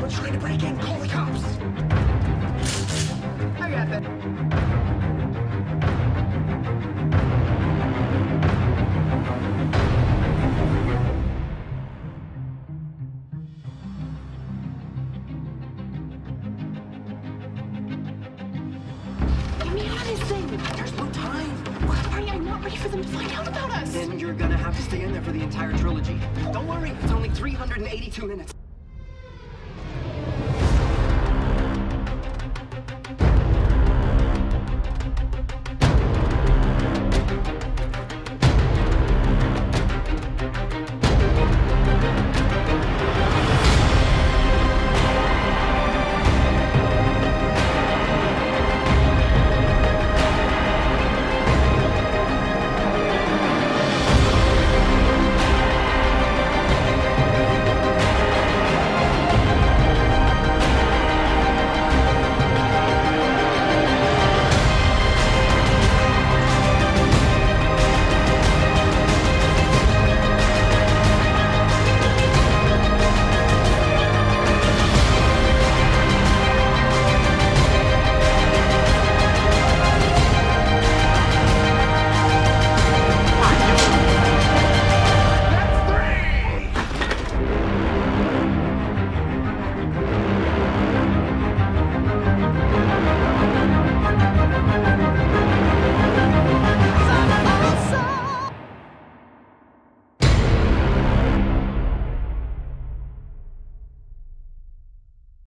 People trying to break in. Call the cops. I got that. Get me out of this thing! There's no time. Marty, I'm not ready for them to find out about us! Then you're gonna have to stay in there for the entire trilogy. Don't worry, it's only 382 minutes.